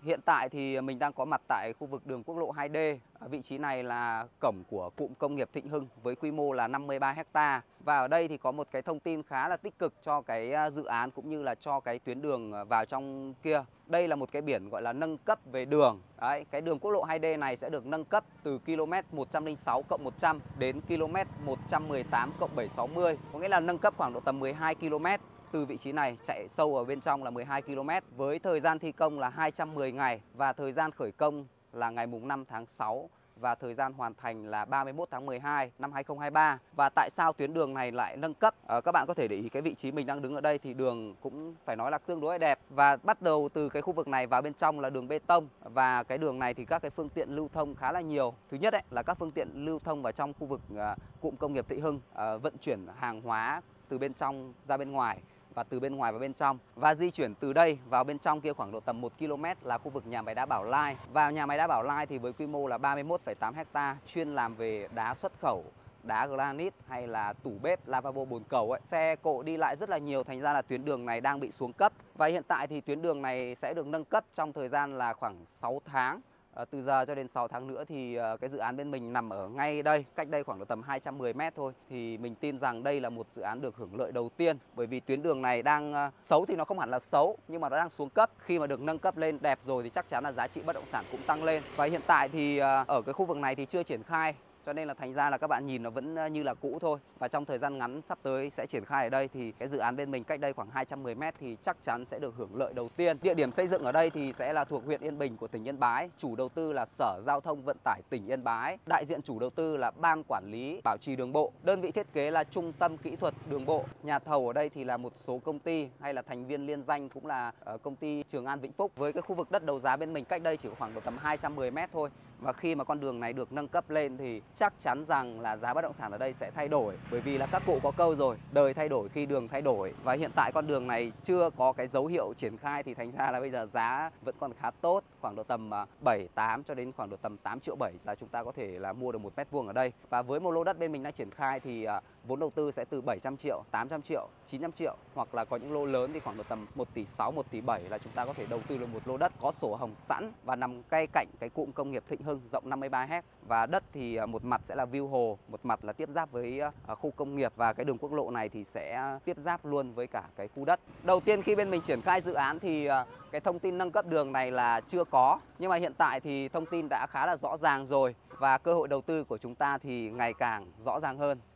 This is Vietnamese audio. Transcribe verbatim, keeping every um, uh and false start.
Hiện tại thì mình đang có mặt tại khu vực đường quốc lộ hai D. Ở vị trí này là cổng của cụm công nghiệp Thịnh Hưng với quy mô là năm mươi ba héc ta. Và ở đây thì có một cái thông tin khá là tích cực cho cái dự án cũng như là cho cái tuyến đường vào trong kia. Đây là một cái biển gọi là nâng cấp về đường. Đấy, cái đường quốc lộ hai D này sẽ được nâng cấp từ km một trăm lẻ sáu cộng một trăm đến km một trăm mười tám cộng bảy trăm sáu mươi. Có nghĩa là nâng cấp khoảng độ tầm mười hai ki lô mét. Từ vị trí này chạy sâu ở bên trong là mười hai ki lô mét với thời gian thi công là hai trăm mười ngày và thời gian khởi công là ngày mùng năm tháng sáu và thời gian hoàn thành là ba mươi mốt tháng mười hai năm hai nghìn không trăm hai mươi ba. Và tại sao tuyến đường này lại nâng cấp? À, các bạn có thể để ý cái vị trí mình đang đứng ở đây thì đường cũng phải nói là tương đối đẹp, và bắt đầu từ cái khu vực này vào bên trong là đường bê tông, và cái đường này thì các cái phương tiện lưu thông khá là nhiều. Thứ nhất ấy, là các phương tiện lưu thông vào trong khu vực uh, cụm công nghiệp Thịnh Hưng, uh, vận chuyển hàng hóa từ bên trong ra bên ngoài và từ bên ngoài vào bên trong, và di chuyển từ đây vào bên trong kia khoảng độ tầm một ki lô mét là khu vực nhà máy đá Bảo Lai. Và nhà máy đá Bảo Lai thì với quy mô là ba mươi mốt phẩy tám héc ta, chuyên làm về đá xuất khẩu, đá granite hay là tủ bếp, lavabo, bồn cầu ấy. Xe cộ đi lại rất là nhiều, thành ra là tuyến đường này đang bị xuống cấp. Và hiện tại thì tuyến đường này sẽ được nâng cấp trong thời gian là khoảng sáu tháng. À, từ giờ cho đến sáu tháng nữa thì uh, cái dự án bên mình nằm ở ngay đây, cách đây khoảng độ tầm hai trăm mười mét thôi. Thì mình tin rằng đây là một dự án được hưởng lợi đầu tiên, bởi vì tuyến đường này đang uh, xấu thì nó không hẳn là xấu, nhưng mà nó đang xuống cấp. Khi mà được nâng cấp lên đẹp rồi thì chắc chắn là giá trị bất động sản cũng tăng lên. Và hiện tại thì uh, ở cái khu vực này thì chưa triển khai, cho nên là thành ra là các bạn nhìn nó vẫn như là cũ thôi. Và trong thời gian ngắn sắp tới sẽ triển khai ở đây thì cái dự án bên mình cách đây khoảng hai trăm mười mét thì chắc chắn sẽ được hưởng lợi đầu tiên. Địa điểm xây dựng ở đây thì sẽ là thuộc huyện Yên Bình của tỉnh Yên Bái. Chủ đầu tư là Sở Giao thông Vận tải tỉnh Yên Bái. Đại diện chủ đầu tư là Ban Quản lý Bảo trì Đường bộ. Đơn vị thiết kế là Trung tâm Kỹ thuật Đường bộ. Nhà thầu ở đây thì là một số công ty hay là thành viên liên danh cũng là công ty Trường An Vĩnh Phúc. Với cái khu vực đất đấu giá bên mình cách đây chỉ khoảng độ tầm hai trăm mười mét thôi. Và khi mà con đường này được nâng cấp lên thì chắc chắn rằng là giá bất động sản ở đây sẽ thay đổi. Bởi vì là các cụ có câu rồi, đời thay đổi khi đường thay đổi. Và hiện tại con đường này chưa có cái dấu hiệu triển khai thì thành ra là bây giờ giá vẫn còn khá tốt. Khoảng độ tầm bảy, tám cho đến khoảng độ tầm tám triệu bảy là chúng ta có thể là mua được một mét vuông ở đây. Và với một lô đất bên mình đang triển khai thì vốn đầu tư sẽ từ bảy trăm triệu, tám trăm triệu, chín trăm triệu. Hoặc là có những lô lớn thì khoảng độ tầm một tỷ sáu, một tỷ bảy là chúng ta có thể đầu tư được một lô đất có sổ hồng sẵn và nằm ngay cạnh cái cụm công nghiệp Thịnh Hưng rộng năm mươi ba héc. Và đất thì một mặt sẽ là view hồ, một mặt là tiếp giáp với khu công nghiệp, và cái đường quốc lộ này thì sẽ tiếp giáp luôn với cả cái khu đất. Đầu tiên khi bên mình triển khai dự án thì cái thông tin nâng cấp đường này là chưa có, nhưng mà hiện tại thì thông tin đã khá là rõ ràng rồi, và cơ hội đầu tư của chúng ta thì ngày càng rõ ràng hơn.